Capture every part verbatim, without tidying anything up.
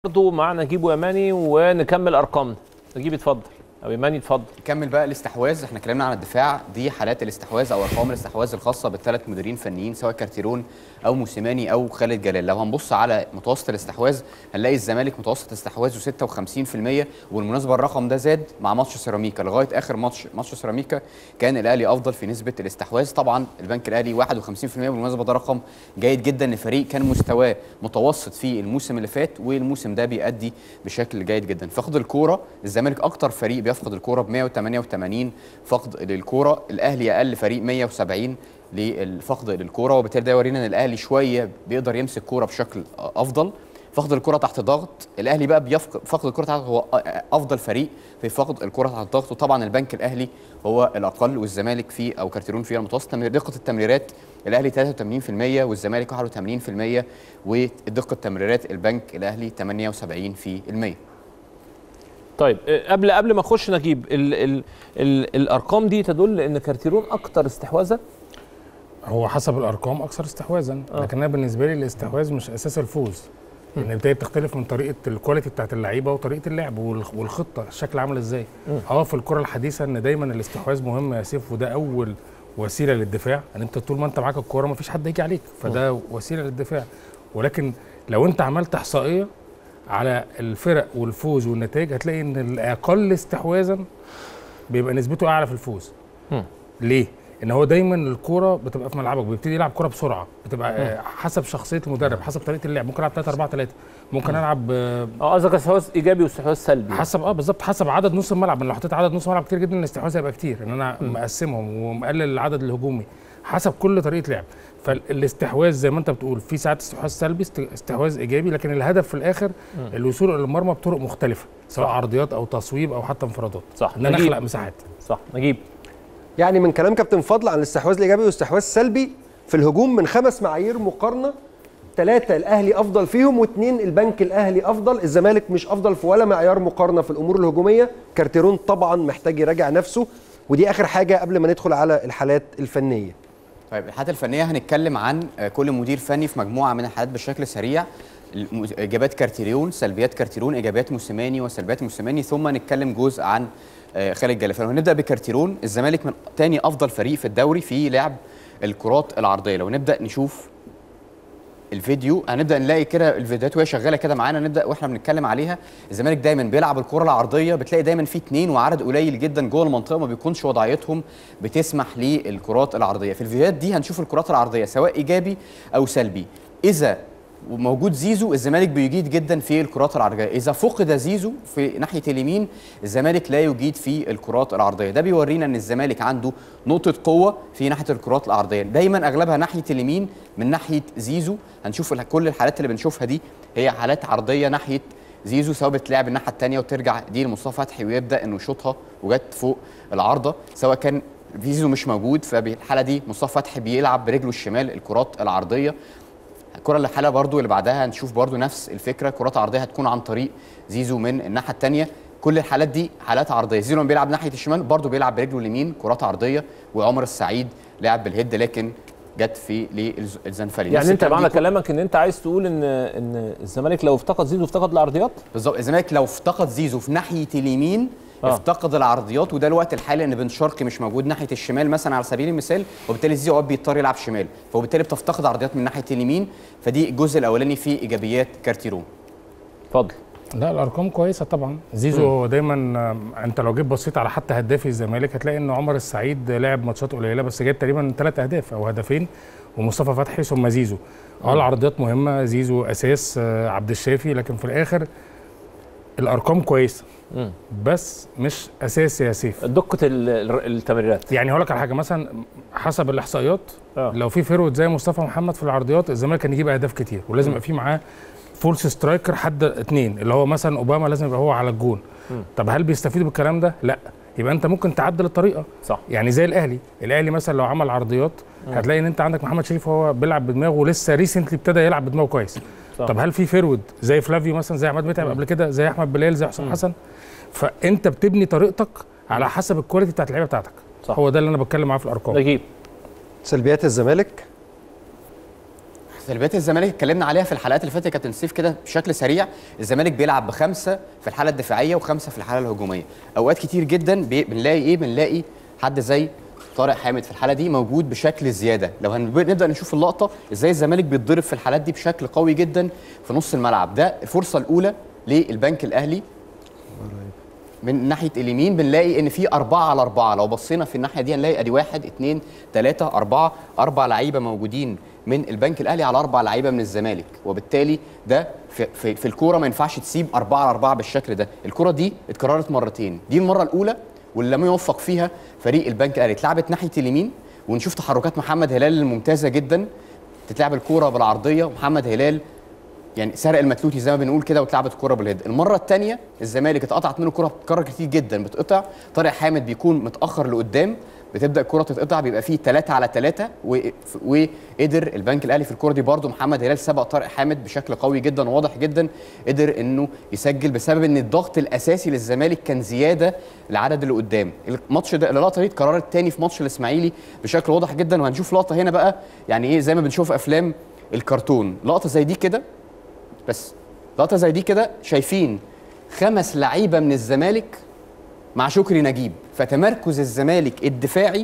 برضه معنا نجيب ويماني ونكمل ارقامنا. نجيب اتفضل او يماني اتفضل. نكمل بقى الاستحواذ. احنا اتكلمنا عن الدفاع، دي حالات الاستحواذ او ارقام الاستحواذ الخاصه بالثلاث مديرين فنيين سواء كارتيرون او موسيماني او خالد جلال. لو هنبص على متوسط الاستحواذ هنلاقي الزمالك متوسط استحواذه ستة وخمسين في المية، وبالمناسبه الرقم ده زاد مع ماتش سيراميكا. لغايه اخر ماتش ماتش سيراميكا كان الاهلي افضل في نسبه الاستحواذ. طبعا البنك الاهلي واحد وخمسين في المية، بالمناسبه ده رقم جيد جدا لفريق كان مستواه متوسط في الموسم اللي فات، والموسم ده بيأدي بشكل جيد جدا. فقد الكوره الزمالك اكتر فريق بيفقد الكوره ب مية وتمانية وتمانين فقد للكوره، الاهلي اقل فريق مية وسبعين للفقد للكوره، وبالتالي ده يورينا ان الاهلي شويه بيقدر يمسك كوره بشكل افضل. فقد الكره تحت ضغط الاهلي بقى بيفقد فقد الكره تحت، هو افضل فريق في فقد الكره تحت الضغط، وطبعا البنك الاهلي هو الاقل والزمالك فيه او كارتيرون فيه المتوسط. دقه التمريرات الاهلي ثلاثة وثمانين في المية والزمالك واحد وثمانين في المية، ودقه تمريرات البنك الاهلي ثمانية وسبعين في المية. طيب قبل قبل ما اخش نجيب ال ال ال الارقام دي تدل ان كارتيرون اكتر استحواذا. هو حسب الارقام اكثر استحواذا، آه. لكن انا بالنسبه لي الاستحواذ مش اساس الفوز، لان البدايه بتختلف من طريقه الكواليتي بتاعت اللعيبه وطريقه اللعب والخطه الشكل عامل ازاي. اه في الكره الحديثه ان دايما الاستحواذ مهم يا سيف، وده اول وسيله للدفاع. ان انت طول ما انت معاك الكوره مفيش حد يجي عليك، فده وسيله للدفاع. ولكن لو انت عملت احصائيه على الفرق والفوز والنتائج هتلاقي ان الاقل استحواذا بيبقى نسبته اعلى في الفوز. م. ليه؟ ان هو دايما الكوره بتبقى في ملعبك، بيبتدي يلعب كوره بسرعه، بتبقى م. حسب شخصيه المدرب، حسب طريقه اللعب. ممكن العب ثلاثة أربعة ثلاثة، ممكن العب اه قصدك استحواذ ايجابي واستحواذ سلبي حسب اه بالظبط حسب عدد نص الملعب. لو حطيت عدد نص الملعب كتير جدا الاستحواذ هيبقى كتير، ان انا م. مقسمهم ومقلل العدد الهجومي حسب كل طريقه لعب. فالاستحواذ زي ما انت بتقول في ساعات استحواذ سلبي استحواذ ايجابي، لكن الهدف في الاخر م. الوصول الى المرمى بطرق مختلفه، سواء صح. عرضيات او تصويب او حتى انفرادات. صح، ان انا اخلق مساحات. صح. نجيب يعني من كلام كابتن فضل عن الاستحواذ الايجابي والاستحواذ السلبي في الهجوم من خمس معايير مقارنه، ثلاثه الاهلي افضل فيهم واثنين البنك الاهلي افضل. الزمالك مش افضل في ولا معيار مقارنه في الامور الهجوميه. كارتيرون طبعا محتاج يراجع نفسه، ودي اخر حاجه قبل ما ندخل على الحالات الفنيه. طيب الحالات الفنيه هنتكلم عن كل مدير فني في مجموعه من الحالات بشكل سريع. ايجابيات كارتيرون، سلبيات كارتيرون، ايجابيات موسيماني وسلبيات موسيماني، ثم نتكلم جزء عن خالد جلال. هنبدا بكارتيرون. الزمالك من تاني افضل فريق في الدوري في لعب الكرات العرضيه. لو نبدا نشوف الفيديو هنبدا نلاقي كده الفيديوهات وهي شغاله كده معانا، نبدا واحنا بنتكلم عليها. الزمالك دايما بيلعب الكره العرضيه، بتلاقي دايما في اثنين وعدد قليل جدا جوه المنطقه ما بيكونش وضعيتهم بتسمح للكرات العرضيه. في الفيديوهات دي هنشوف الكرات العرضيه سواء ايجابي او سلبي. اذا وموجود زيزو الزمالك بيجيد جدا في الكرات العرضيه، اذا فقد زيزو في ناحيه اليمين الزمالك لا يجيد في الكرات العرضيه. ده بيورينا ان الزمالك عنده نقطه قوه في ناحيه الكرات العرضيه، دايما اغلبها ناحيه اليمين من ناحيه زيزو. هنشوف كل الحالات اللي بنشوفها دي هي حالات عرضيه ناحيه زيزو، سواء بتلعب الناحيه الثانيه وترجع دي لمصطفى فتحي ويبدا انه يشوطها وجت فوق العارضه، سواء كان زيزو مش موجود فبالحاله دي مصطفى فتحي بيلعب برجله الشمال الكرات العرضيه. الكره اللي حاله برضو اللي بعدها هنشوف برضو نفس الفكره، كرات عرضيه هتكون عن طريق زيزو من الناحيه الثانيه. كل الحالات دي حالات عرضيه. زيزو لما بيلعب ناحيه الشمال برضو بيلعب برجله اليمين كرات عرضيه، وعمر السعيد لعب بالهيد لكن جت في للزنفلي. يعني انت معنى كلامك ان انت عايز تقول ان ان الزمالك لو افتقد زيزو افتقد العرضيات؟ بالظبط، الزمالك لو افتقد زيزو في ناحيه اليمين آه. افتقد العرضيات، وده الوقت الحالي ان بن شرقي مش موجود ناحيه الشمال مثلا على سبيل المثال، وبالتالي زيزو اوقات بيضطر يلعب شمال، فبالتالي بتفتقد عرضيات من ناحيه اليمين. فدي الجزء الاولاني في ايجابيات كارتيرون. اتفضل. لا الارقام كويسه طبعا. زيزو هو دايما انت لو جيت بصيت على حتى هدافي الزمالك هتلاقي ان عمر السعيد لعب ماتشات قليله بس جاب تقريبا ثلاث اهداف او هدفين، ومصطفى فتحي ثم زيزو. اه العرضيات مهمه، زيزو اساس، عبد الشافي، لكن في الاخر الارقام كويسه مم. بس مش اساسي يا سيف. دقه التمريرات. يعني هقول لك على حاجه، مثلا حسب الاحصائيات آه. لو في فيرود زي مصطفى محمد في العرضيات الزمالك كان يجيب اهداف كتير، ولازم يبقى في معاه فولس سترايكر حد اثنين، اللي هو مثلا اوباما لازم يبقى هو على الجون. مم. طب هل بيستفيدوا بالكلام ده؟ لا. يبقى انت ممكن تعدل الطريقه. صح. يعني زي الاهلي، الاهلي مثلا لو عمل عرضيات مم. هتلاقي ان انت عندك محمد شريف هو بيلعب بدماغه ولسه ريسنتلي ابتدى يلعب بدماغه كويس. صح. طب هل في فيرود زي فلافيو مثلا، زي عماد متعب قبل كده، زي احمد بلال، زي حسام حسن؟ فانت بتبني طريقتك على حسب الكواليتي بتاعت اللعيبه بتاعتك. صح. هو ده اللي انا بتكلم معاه في الارقام. نجيب سلبيات الزمالك. سلبيات الزمالك اتكلمنا عليها في الحلقات اللي فاتت يا كابتن سيف كده بشكل سريع. الزمالك بيلعب بخمسه في الحاله الدفاعيه وخمسه في الحاله الهجوميه. اوقات كتير جدا بنلاقي ايه؟ بنلاقي حد زي طارق حامد في الحاله دي موجود بشكل زياده. لو هنبدا نشوف اللقطه ازاي الزمالك بيتضرب في الحالات دي بشكل قوي جدا في نص الملعب. ده الفرصه الاولى للبنك الاهلي من ناحيه اليمين، بنلاقي ان في أربعة على أربعة. لو بصينا في الناحيه دي هنلاقي ادي واحد اثنين ثلاثة أربعة، أربع لعيبه موجودين من البنك الاهلي على أربع لعيبه من الزمالك، وبالتالي ده في في, في الكوره ما ينفعش تسيب أربعة على أربعة بالشكل ده. الكوره دي اتكررت مرتين، دي المره الاولى واللي لم يوفق فيها فريق البنك الاهلي. اتلعبت ناحيه اليمين ونشوف تحركات محمد هلال الممتازه جدا، تتلعب الكوره بالعرضيه ومحمد هلال يعني سرق المتلوتي زي ما بنقول كده واتلعبت الكوره بالهيد. المره الثانيه الزمالك اتقطعت منه الكوره، بتتكرر كتير جدا بتقطع. طارق حامد بيكون متاخر لقدام، بتبدا الكوره تتقطع، بيبقى فيه ثلاثة على ثلاثة، وقدر البنك الاهلي في الكوره دي برده محمد هلال سبق طارق حامد بشكل قوي جدا وواضح جدا، قدر انه يسجل بسبب ان الضغط الاساسي للزمالك كان زياده العدد اللي قدام. الماتش ده اللقطه دي اتكررت تاني في ماتش الاسماعيلي بشكل واضح جدا، وهنشوف لقطه هنا بقى يعني ايه زي ما بنشوف افلام الكرتون. لقطه زي دي كده، بس لقطه زي دي كده شايفين خمس لعيبه من الزمالك مع شكري نجيب، فتمركز الزمالك الدفاعي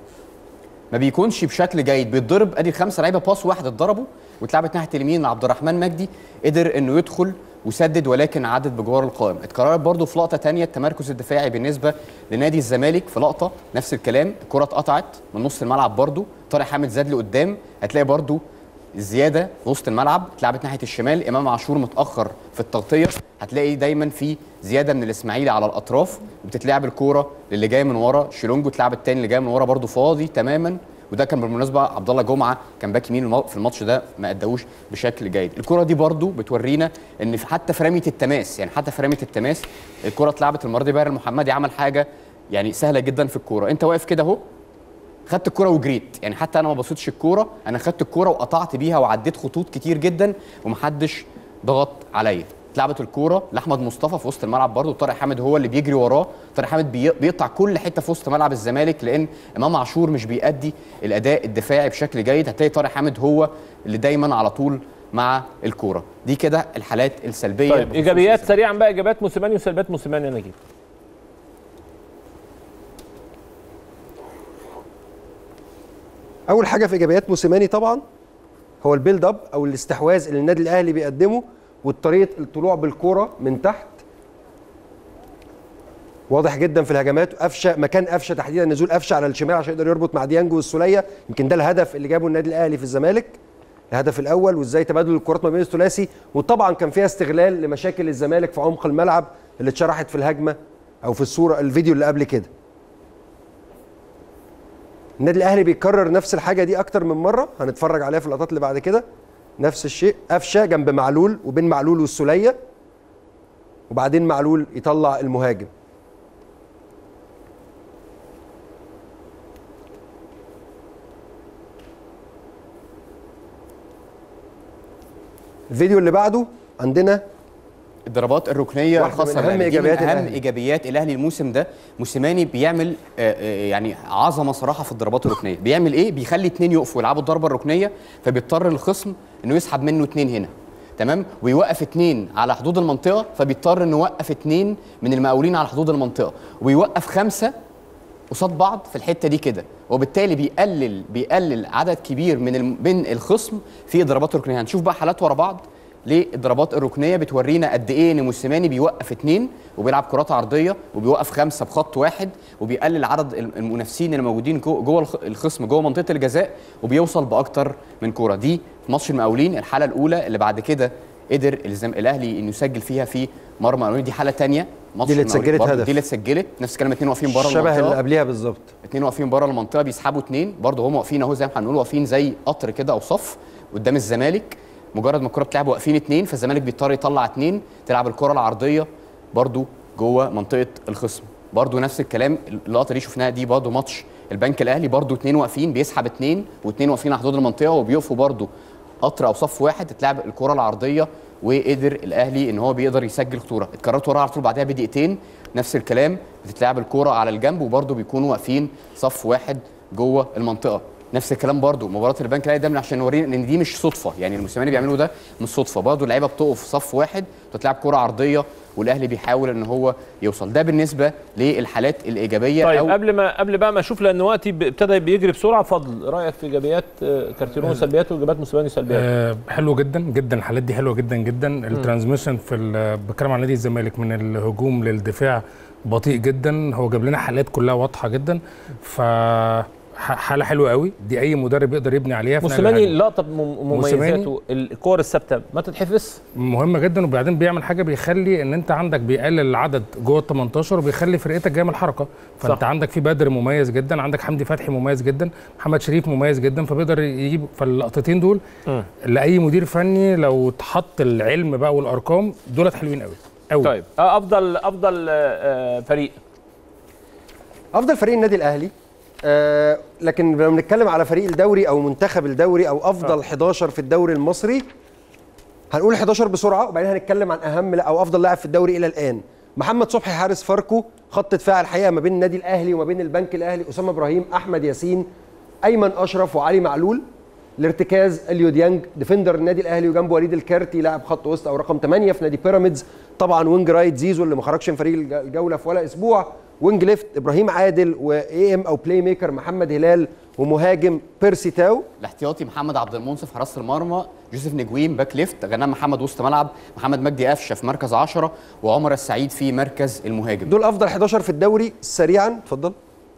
ما بيكونش بشكل جيد، بيتضرب. ادي خمسه لعيبه باص واحد اتضربوا واتلعبت ناحيه اليمين. عبد الرحمن مجدي قدر انه يدخل وسدد ولكن عدت بجوار القائم. اتكررت برده في لقطه ثانيه التمركز الدفاعي بالنسبه لنادي الزمالك، في لقطه نفس الكلام، الكره اتقطعت من نص الملعب برده، طارق حامد زاد لقدام، هتلاقي برده الزياده في وسط الملعب، اتلعبت ناحيه الشمال، امام عاشور متاخر في التغطيه، هتلاقي دايما في زياده من الاسماعيلي على الاطراف، وبتتلعب الكوره للي جاي من ورا شيلونجو، اتلعب الثاني اللي جاي من ورا برده فاضي تماما. وده كان بالمناسبه عبد الله جمعه كان باك يمين في الماتش ده، ما اداهوش بشكل جيد. الكوره دي برده بتورينا ان حتى في رميه التماس، يعني حتى في رميه التماس الكوره اتلعبت المره دي، باهر المحمدي عمل حاجه يعني سهله جدا في الكوره. انت واقف كده اهو، خدت الكوره وجريت، يعني حتى انا ما بصيتش الكوره، انا خدت الكوره وقطعت بيها وعديت خطوط كتير جدا ومحدش ضغط عليا. اتلعبت الكوره لاحمد مصطفى في وسط الملعب برده، طارق حامد هو اللي بيجري وراه. طارق حامد بيقطع كل حته في وسط ملعب الزمالك لان امام عاشور مش بيأدي الاداء الدفاعي بشكل جيد. هتلاقي طارق حامد هو اللي دايما على طول مع الكوره دي. كده الحالات السلبيه. طيب ايجابيات سريعا بقى، ايجابيات موسيماني وسلبيات موسيماني يا نجيب. اول حاجه في ايجابيات موسيماني طبعا هو البيلد اب او الاستحواذ اللي النادي الاهلي بيقدمه، وطريقه الطلوع بالكوره من تحت واضح جدا في الهجمات. قفشه، مكان قفشه تحديدا، نزول قفشه على الشمال عشان يقدر يربط مع ديانجو والسوليه، يمكن ده الهدف اللي جابه النادي الاهلي في الزمالك، الهدف الاول، وازاي تبادل الكرات ما بين الثلاثي. وطبعا كان فيها استغلال لمشاكل الزمالك في عمق الملعب اللي اتشرحت في الهجمه او في الصوره الفيديو اللي قبل كده. النادي الاهلي بيكرر نفس الحاجه دي اكتر من مره، هنتفرج عليها في اللقطات اللي بعد كده. نفس الشيء، قفشه جنب معلول وبين معلول والسوليه، وبعدين معلول يطلع المهاجم. الفيديو اللي بعده عندنا الضربات الركنيه الخاصه بالاهلي، دي من اهم الأهلي. ايجابيات الاهلي الموسم ده. موسيماني بيعمل آآ آآ يعني عظمه صراحه في الضربات الركنيه. بيعمل ايه؟ بيخلي اثنين يقفوا يلعبوا الضربه الركنيه، فبيضطر الخصم انه يسحب منه اثنين هنا، تمام، ويوقف اثنين على حدود المنطقه، فبيضطر انه يوقف اثنين من المقاولين على حدود المنطقه، ويوقف خمسه قصاد بعض في الحته دي كده، وبالتالي بيقلل بيقلل عدد كبير من بين الخصم في الضربات الركنيه. هنشوف بقى حالات ورا بعض للضربات الركنيه بتورينا قد ايه ان موسيماني بيوقف اثنين وبيلعب كرات عرضيه، وبيوقف خمسه بخط واحد، وبيقلل عدد المنافسين اللي موجودين جوه الخصم جوه منطقه الجزاء، وبيوصل باكتر من كوره. دي في ماتش المقاولين الحاله الاولى اللي بعد كده قدر الاهلي انه يسجل فيها في مرمى المقاولين. دي حاله ثانيه، دي اللي اتسجلت هدف، دي اللي اتسجلت نفس الكلام، اثنين واقفين بره المنطقه، شبه اللي قبليها بالظبط، اثنين واقفين بره المنطقه بيسحبوا اثنين برضه، هم واقفين اهو زي ما هنقول واقفين زي قطر كده او صف قدام الزمالك. مجرد ما الكره بتلعب واقفين اثنين، فالزمالك بيضطر يطلع اثنين، تلعب الكره العرضيه برضه جوه منطقه الخصم. برضه نفس الكلام، اللقطه دي شفناها دي برضه ماتش البنك الاهلي، برضه اثنين واقفين بيسحب اثنين واثنين واقفين على حدود المنطقه، وبيقفوا برضه قطر او صف واحد، تتلعب الكره العرضيه، وقدر الاهلي ان هو بيقدر يسجل خطوره. اتكررت ورا على طول بعدها بدقيقتين نفس الكلام، بتتلعب الكره على الجنب، وبرضه بيكونوا واقفين صف واحد جوه المنطقه. نفس الكلام برضو مباراه البنك الاهلي ده عشان نورينا ان دي مش صدفه، يعني الموسيماني بيعملوا ده مش صدفه، برضو اللعيبه بتقف في صف واحد وتلعب كره عرضيه والاهلي بيحاول ان هو يوصل. ده بالنسبه للحالات الايجابيه. طيب أو قبل ما قبل بقى ما اشوف، لان وقتي ابتدى بيجري بسرعه، فضل رايك في ايجابيات كارتيرون سلبيات وايجابيات موسيماني سلبيات؟ آه حلو جدا جدا، الحالات دي حلوه جدا جدا. الترانزميشن في بتكلم عن نادي الزمالك من الهجوم للدفاع بطيء جدا، هو جاب لنا حالات كلها واضحه جدا، ف حاله حلوه قوي دي، اي مدرب يقدر يبني عليها. موسيماني لقطه مميزاته الكور الثابته ما تتحفظ، مهمه جدا. وبعدين بيعمل حاجه بيخلي ان انت عندك بيقلل العدد جوه ال تمنتاشر وبيخلي فرقتك جايه من الحركه، فانت صح. عندك في بدر مميز جدا، عندك حمدي فتحي مميز جدا، محمد شريف مميز جدا، فبيقدر يجيب. فاللقطتين دول م. لاي مدير فني لو اتحط العلم بقى والارقام دولت حلوين قوي قوي. طيب افضل افضل فريق افضل فريق النادي الاهلي. آه لكن لما بنتكلم على فريق الدوري او منتخب الدوري او افضل آه. حداشر في الدوري المصري، هنقول حداشر بسرعه وبعدين هنتكلم عن اهم او افضل لاعب في الدوري الى الان. محمد صبحي حارس فاركو، خط دفاع الحقيقه ما بين النادي الاهلي وما بين البنك الاهلي اسامه ابراهيم، احمد ياسين، ايمن اشرف وعلي معلول. الارتكاز اليو ديانج ديفندر النادي الاهلي، وجنبه وليد الكارتي لاعب خط وسط او رقم ثمانية في نادي بيراميدز. طبعا وينج رايت زيزو اللي ما خرجش من فريق الجوله في ولا اسبوع. وينج ليفت ابراهيم عادل، واي ام او بلاي ميكر محمد هلال، ومهاجم بيرسي تاو. الاحتياطي محمد عبد المنصف حراسه المرمى، يوسف نجويم باك ليفت، غنام محمد وسط ملعب، محمد مجدي قفشه في مركز عشرة، وعمر السعيد في مركز المهاجم. دول افضل حداشر في الدوري. سريعا اتفضل.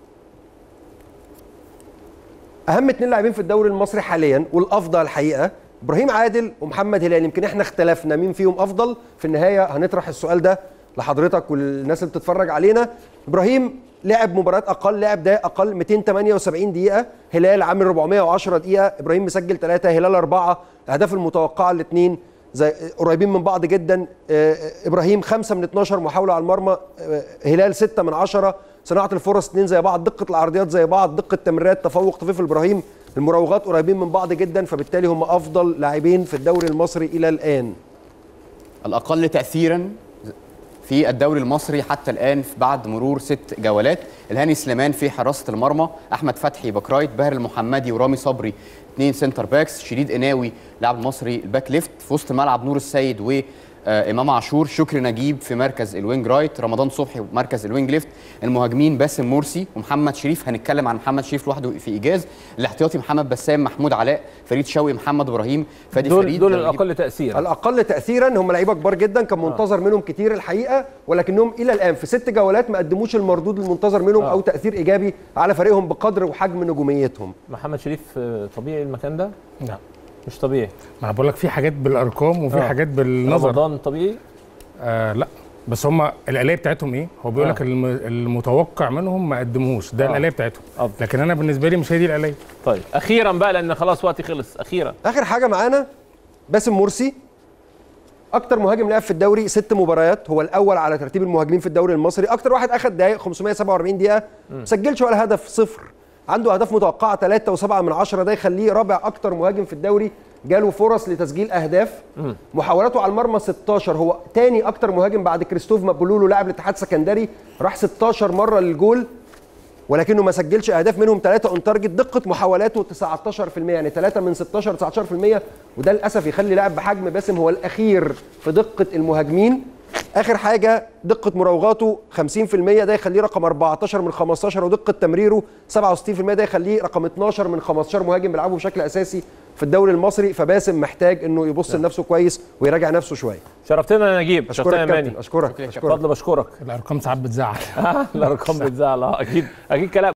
اهم اثنين لاعبين في الدوري المصري حاليا والافضل الحقيقه ابراهيم عادل ومحمد هلال. يمكن احنا اختلفنا مين فيهم افضل، في النهايه هنطرح السؤال ده لحضرتك والناس اللي بتتفرج علينا. ابراهيم لعب مباريات اقل، لعب دقائق اقل مئتين وثمانية وسبعين دقيقه، هلال عامل أربعمائة وعشرة دقيقه. ابراهيم مسجل ثلاثه، هلال اربعه. الاهداف المتوقعه الاثنين زي قريبين من بعض جدا. ابراهيم خمسة من اتناشر محاوله على المرمى، هلال ستة من عشرة. صناعه الفرص اثنين زي بعض، دقه العرضيات زي بعض، دقه التمريرات تفوق طفيف ابراهيم، المراوغات قريبين من بعض جدا، فبالتالي هم افضل لاعبين في الدوري المصري الى الان. الاقل تاثيرا في الدوري المصري حتى الان بعد مرور ست جولات، الهاني سليمان في حراسه المرمى، احمد فتحي باك رايت، باهر المحمدي ورامي صبري اثنين سنتر باكس، شديد قناوي لاعب المصري الباك ليفت، في وسط الملعب نور السيد و آه امام عاشور، شكري نجيب في مركز الوينج رايت، رمضان صبحي في مركز الوينج ليفت، المهاجمين باسم مرسي ومحمد شريف، هنتكلم عن محمد شريف لوحده في ايجاز، الاحتياطي محمد بسام، محمود علاء، فريد شوقي، محمد ابراهيم، فادي دول فريد. دول الاقل تاثيرا. الاقل تاثيرا هم لعيبه كبار جدا، كان منتظر آه. منهم كتير الحقيقه، ولكنهم الى الان في ست جولات ما قدموش المردود المنتظر منهم آه. او تاثير ايجابي على فريقهم بقدر وحجم نجوميتهم. محمد شريف طبيعي المكان ده؟ لا مش طبيعي. ما انا بقول لك في حاجات بالارقام وفي آه. حاجات بالنظر. رمضان طبيعي؟ آه لا، بس هم الآلية بتاعتهم ايه؟ هو بيقول لك آه. المتوقع منهم ما قدموش، ده آه. الآلية بتاعتهم. أفضل. لكن انا بالنسبه لي مش هي دي الآلية. طيب اخيرا بقى لان خلاص وقتي خلص، اخيرا اخر حاجه معانا باسم مرسي، اكتر مهاجم لعب في الدوري ست مباريات، هو الاول على ترتيب المهاجمين في الدوري المصري، اكتر واحد اخذ دقائق خمسمائة وسبعة وأربعين دقيقه، ما سجلش ولا هدف، صفر. عنده اهداف متوقعه ثلاثة وسبعة من عشرة، ده يخليه رابع اكتر مهاجم في الدوري، جاله فرص لتسجيل اهداف. م. محاولاته على المرمى ستاشر، هو تاني اكتر مهاجم بعد كريستوف مابولولو لاعب الاتحاد السكندري، راح ستاشر مره للجول ولكنه ما سجلش اهداف، منهم ثلاثة اون تارجت. دقه محاولاته تسعتاشر في المية، يعني ثلاثة من ستاشر تسعتاشر في المية، وده للاسف يخلي لاعب بحجم باسم هو الاخير في دقه المهاجمين. اخر حاجه دقه مراوغاته خمسين في المية، ده يخليه رقم أربعتاشر من خمستاشر، ودقه تمريره سبعة وستين في المية، ده يخليه رقم اتناشر من خمستاشر مهاجم بيلعبوا بشكل اساسي في الدوري المصري. فباسم محتاج انه يبص لنفسه كويس ويراجع نفسه شويه. شرفتنا يا نجيب، شرفتنا يا ماني. اشكرك اشكرك. فضل بشكرك. الارقام ساعات بتزعل. الارقام بتزعل اه اكيد اكيد كلام